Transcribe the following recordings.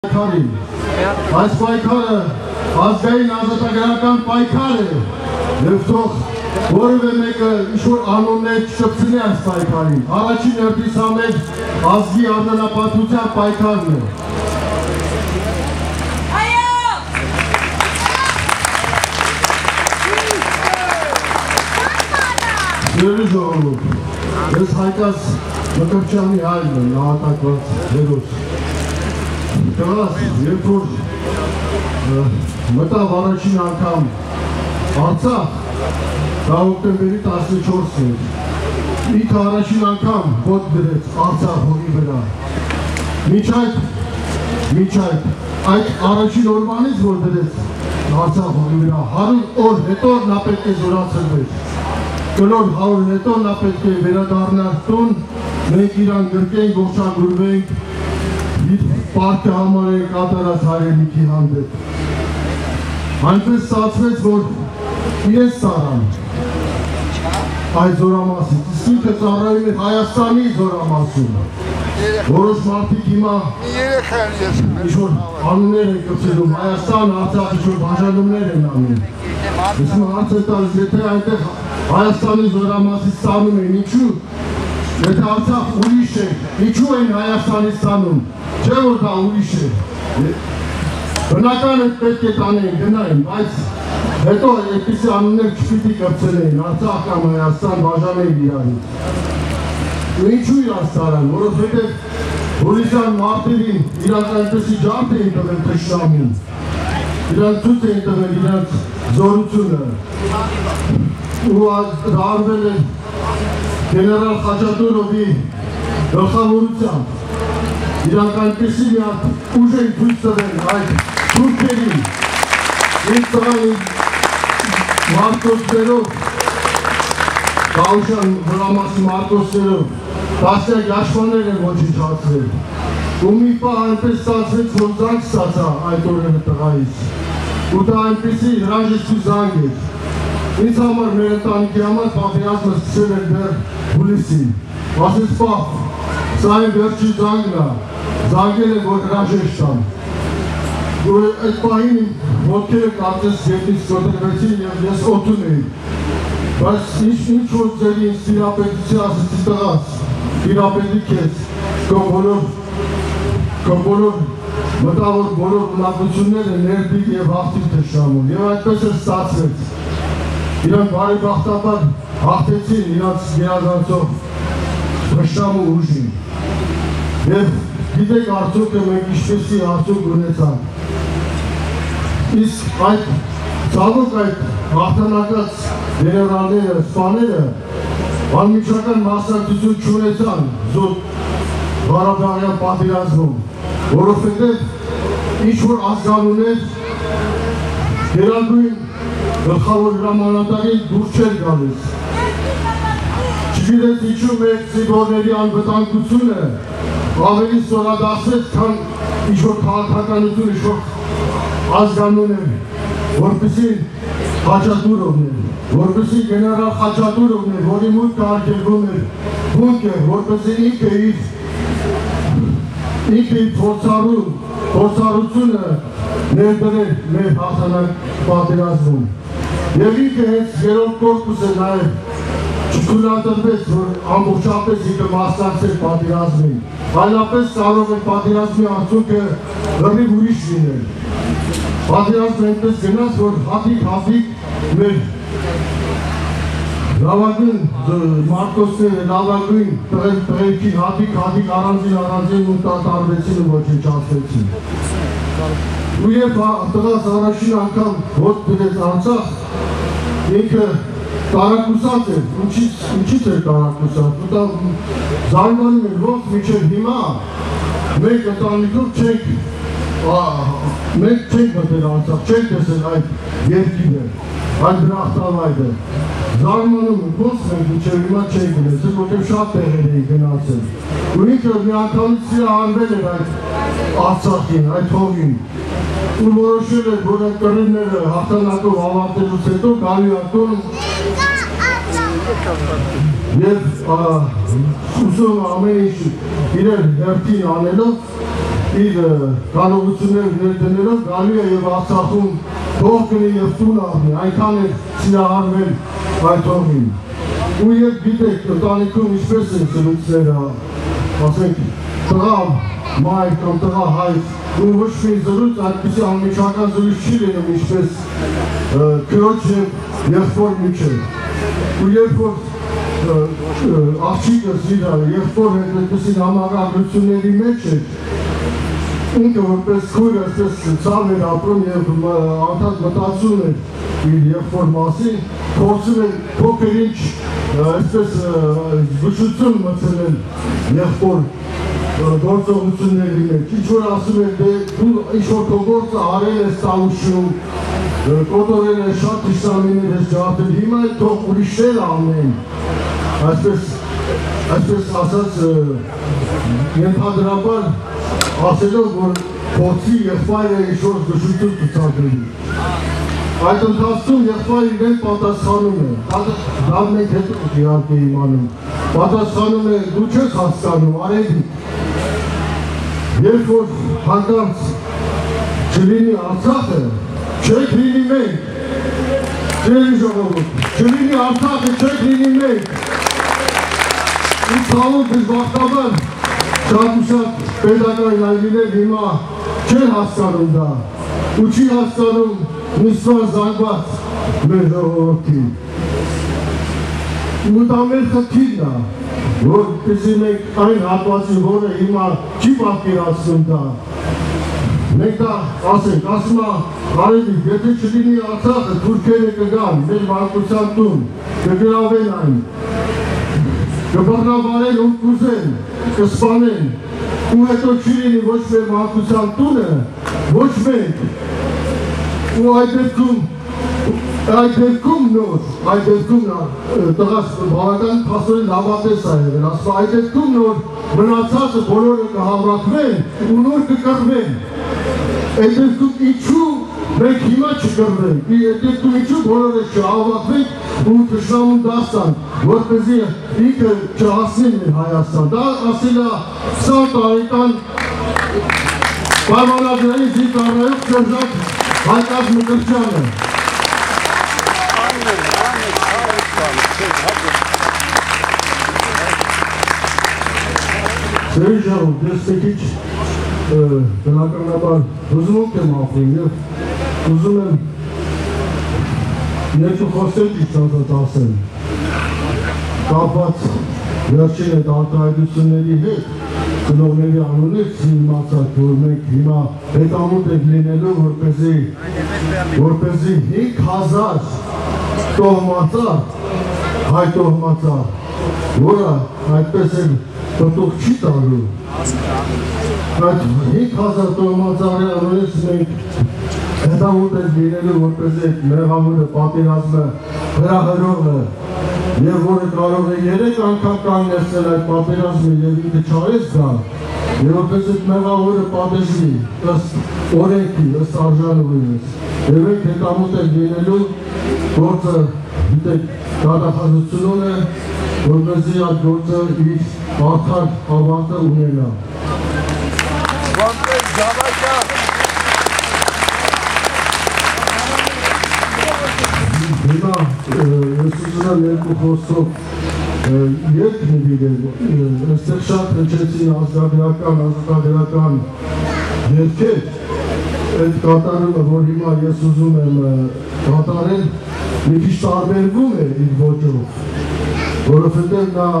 Այս պայքարը ազգային ազատագրական պայքար է և թող որևէ մեկը ինչ-որ անուններ չշփցնի այս պայքարին։ Առաջին հերթին սա մեր ազգի առնանապատվության պայքարն է։ Սիրելի ժողովուրդ, ես Հայկաց Մկրտչյանի հայրն եմ, նահատակված հերոս։ Կրած, երբ որ մտավ առաջին անգամ Արցախ, դա հոկտեմբերի 14-ն էր, ինքը առաջին անգամ ոտք դրեց Արցախ հողի վրա։ Մինչ այդ առաջին օրվանից, որ դրեց Արցախ հողի վրա, 100 օր հետո նա պետք է զորացրվեր։ Կլոր 100 հետո նա պետք է վերադառնար տուն, մենք իրան գրկենք, ողջագրվենք, պարտքը համարենք կատարած հայրենիքի հանդեպ։ Այնպես ստացվեց, որ իրենց ծառան այդ զորամասից, իսկ ինքը ծառայում է Հայաստանի զորամասում։ Որոշ մարդիկ հիմա ինչ-որ անուններ են կպցնում, Հայաստան, Արցախ ինչ-որ բաժանումներ են անում։ Ես հարց է տալիս, եթե այնտեղ Հայաստանի զորամասից ստանում են, ինչու՞, եթե Արցախ ուրիշ է, ինչու են Հայաստանից ստանում, չէ որ դա ուրիշ է։ Բնական է պետք է տանեն, գնային, բայց հետո այդպիսի անուններ չպիտի կպցնեին, Արցախ կամ Հայաստան բաժանեին իրանից։ Ու ինչու իրանց տարան, որովհետև հուլիսյան մարտերին իրանց այնպեսի ջարդ էին տվել թշնամին, իրանց ցույց էին տվել իրանց զորությունը, ու արվել է գեներալ Խաչատուրովի գլխավորությամբ, իրանք այնպեսի մի հատ ուժ են ցույց տվել այդ թուրքերին, ինձ տղան Մարկոսներով, Գաուշյան հրամասի Մարկոսներով, տասնյակ աշվաներ են ոչնչացրել, ու մի պահ այնպես ստացվեց, որ զանգ ստացա այդ օրերը տղայից, ու դա այնպեսի հրաժեշտի զանգ էր։ Ինձ համար մեր ընտանիքի համար պատերազմը սկսել էր դեռ հուլիսին, ասեց պահ, սա այն վերջի զանգն է, զանգել են, որ հրաժեշտ տան։ Ու այդ պահին ոտքերը կարծես գետից կոտրվեցին և ես օդում էի, բայց ինչ որ ձերի ինձ տիրապետիցի ասեցի տղաց, տիրապետի քեզ, կոմ բոլոր մտավոր բոլոր ունակությունները ներդիկ և հաղթիկ թշնամուն, և այդպես է ստացվեց։ Իրանք բարեբախտաբար հաղթեցին իրանց գերազանցող թշնամու ուժին։ Եվ գիտեք արդյոք մենք ինչպեսի արդյոք ունեցանք։ Իսկ այդ ցավոք այդ հաղթանակած գեներալները, սպաները անմիջական մասնակցություն չունեցան զուտ Ղարաբաղյան պատերազմում, որովհետև ինչ-որ ազգանուններ գերագույն գլխավոր հրամանատարին դուր չէր գալիս։ Չգիտես ինչու մեր զինվորների անվտանգությունը ավելի սորադասեց, քան ինչ-որ քաղաքականություն, ինչ-որ ազգանուն էր, որպեսզի Խաչատուրովն էր, որպեսզի գեներալ Խաչատուրովն էր, որի մուտքը արգելվում էր բունկեր, որպեսզի ինքը իր փորձառությունը ներդրել մեր հաղթանակ պատերազմում։ Եվ ինքը հենց երրորդ կորպուսը նաև չթույլատրվեց, որ ամբողջապես ինքը մասնակցեր պատերազմին, այլապես կարող է պատերազմի արդյունքը լրիվ ուրիշ լինել։ Պատերազմը այնպես գնաց, որ հատիկ մեր լավագույն Մարկոսները, լավագույն տղերքին հատիկ առանձին ու տարվեցին ու ոչնչացվեցին։ Ու երբ տղաս առաջին անգամ ոտք դրեց Արցախ, ինքը տարակուսած էր, ինչից էր տարակուսած, ու դա զարմանում էր, ոնց մինչև հիմա մենք ընտանիքով մենք չենք մտել Արցախ, չենք տեսել այդ երկիրը, այդ դրախտավայրը, զարմանում ենք, ոնց մենք մինչև հիմա չենք գնացել, որտեղ շատ տեղեր էի գնացել, ու ինքը մի անգամից սիրահարվել էր այդ Արցախին, այդ հողին, ու որոշել էր, որ այդ կռիվները հաղթանակով ավարտելուց հետո գալու է տուն և ուսում ամեն ինչ իրեր հերթին անելով իր կարողությունները ներդնելով գալու է եւ Արցախում թող կնի եւ տուն առնի, այնքան է սիրահարվել այդ հողին։ Ու երբ գիտեք ընտանիքում ինչպես են սրուցները, ասենք տղա մայր կամ տղա հայր, ու ոչ մի զրույց այդպիսի անմիջական զրույց չի լինում ինչպես քրոջ եւ եղբոր միջեւ։ Ու երբ որ աղջիկը սիրալ եղբոր հետ այդպիսի համագործությունների մեջ է, ինքը որպես քույր այսպես ցավ էր ապրում եւ անդադ մտածում էր իր եղբոր մասին, փորձում էր փոքր ինչ այսպես զգուշություն մտցնել եղբոր գործողությունների մեջ, ինչ որ ասում էր դու ինչ որ քո գործը արել ես տալուշում, կոտորել ես շատ իսլամիներ ես ջահատել, հիմա թող ուրիշներ անեն, այսպես ասած ենթադրաբար ասելով, որ փոցի եղբայրը ինչ-որ զգուշություն ցուցադրելու։ Այդ ընթացքում եղբայրը իրեն պատասխանում է, դա մենք հետո իհարկե իմանում, պատասխանում է, դու չես հասկանում, Արևիկ, երբ որ հանկարծ չլինի Արցախը, չեք լինի մենք, չլինի ժողովուրդ, չլինի Արցախը, չեք լինի մենք, ու ցավոք դժբախտաբար շատ ու շատ պետական այլիներ հիմա չեն հասկանում դա ու չի հասկանում նստված զանգված մեր ժողովրդին։ Ու դա մեր խնդիրն է, որպեսզի մենք այն հատվածին, որը հիմա չի պատկերացնում դա, մենք դա ասենք, ասում է Արևիկ, եթե չլինի Արցախը, թուրքերը կգան, մեր մանկության տուն, կգրավեն այն, կբռնաբարեն ու կուզեն, կսպանեն, ու հետո չի լինի ոչ մեր մանկության տունը, ոչ մենք, ու այդ դեպքում նոր, այդ դեպքում տղաս բավական փաստորեն հավատես է եղել, ասում այդ դեպքում նոր մնացածը բոլորը կհավաքվեն ու նոր կկռվեն, այդ դեպքում ինչու մենք հիմա չկռվենք, այդ դեպքում ինչու բոլորը չհավաքվենք ու թշնամուն դաստան, որպեսզի ինքը չհասնի մեր Հայաստան, դա ասել է 20 տարեկան պայմանագրերի զինծառայող Սերժանտ Հայկազ Մկրտչյանը։ Սերժան, ես տեկիչ բնականաբար հուզմունք եմ ապրում և ուզում եմ երկու խոսել ճիշտ ասել, կապված վերջին այդ արտահայտությունների հետ, ծնողների անունից իմացած, որ մենք հիմա հետամուտ ենք լինելու, որպեսզի 5000 տոհմածա, հայ տոհմածա, որը այդպես էլ պտուղ չի տալու, այդ 5000 տոհմածարի անունից մենք հետամուտ ենք լինելու, որպեսզի այդ մեղավորը, պատերազմը, հրահրողը, և որը կարող է 3 անգամ կանգնեցնել այդ պատերազմը և ինքը չարես գա, և որպես այդ մեղավորը պատժվի, ըստ օրենքի, ըստ արժանուղինս, և ենք հետամուտ ենք լինելու գործը, գիտեք, դատախազությունում է, որպեսզի այդ գործը իր արդար ավարտը ունենա։ Հիմա ես ուզում եմ երկու խոսքով երկ նվիրել, այստեղ շատ հնչեցին ազգագրական երգեր, այդ կատարումը, որ հիմա ես ուզում եմ կատարել, մի քիչ տարբերվում է իր ոճով, որովհետև նա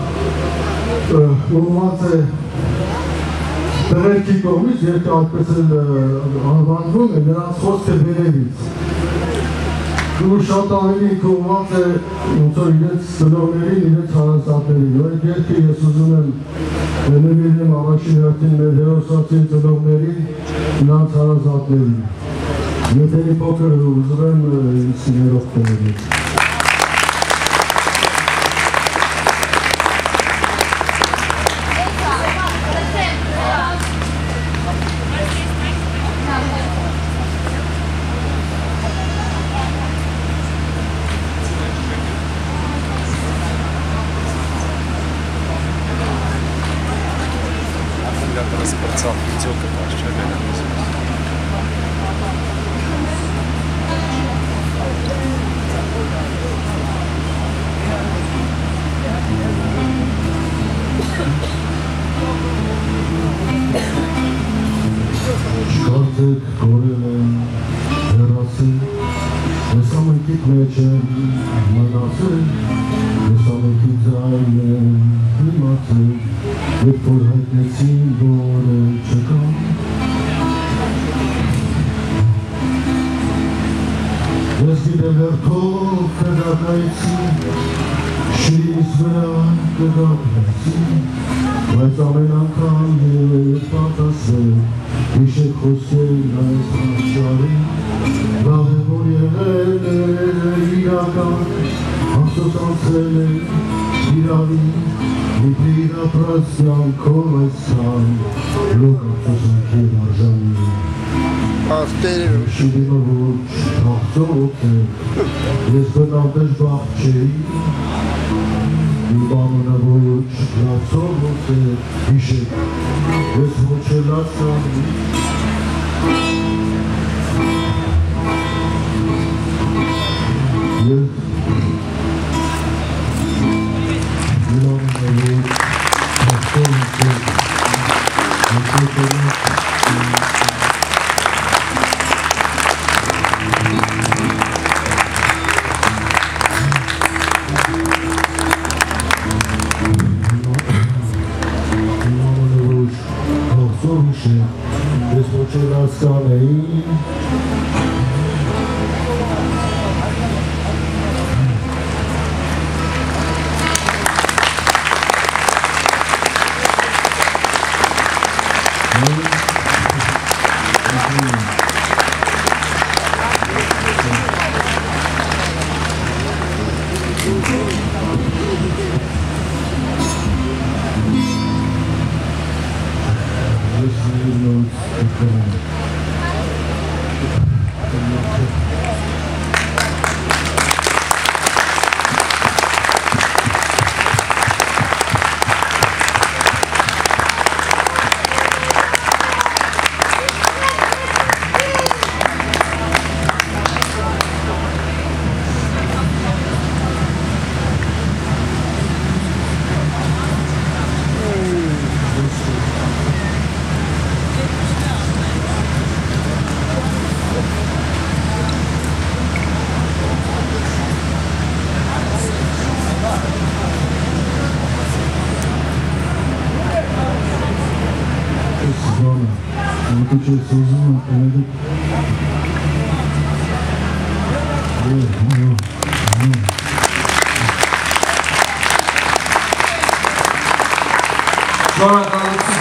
ուղղված է տղերքի կողմից, երբ այդպես էլ անվանվում է, նրանց խոսքը վերևից։ Ու շատ ավելի կողմած է ոնց որ իրենց ծնողներին, իրենց հարազատներին, այդ երգը ես ուզում եմ նվիրեմ առաջին հերթին մեր հերոսացին ծնողներին, նրանց հարազատներին։ Եթե մի փոքր ուզում եմ սիրելով տերերից։ Спортсал, видео, как Յասեք կորել են հեռասել, ես ամենքիտ մեջ եմ մնասել, ես ամենքիտ ձայն եմ իմացել, երբ որ հայտնեցին, որ չկան, ես գիտեմ հերթով կդակայեցի, շիրիս վրա կդակայեցի, բայց ամեն անգամ երբ պատասել, իշեք խոսքերն այս հանճարին, լավ է որ եղել է իրական, ախսոս անցել է իրավին, իբրի իրապրած կյանքով այսքան, լոկ ախսոսանքեր արժանի։ Շիրիմը ոչ ախսոս է, ես բնավ դժբախտ չէի, իմ անունը ոչ լացով է, իշեք, ես ոչ է լացավ, ես իմ անունը ոչ ախսոս է, ես ոչ էլ հասկանեի Շնորհակալություն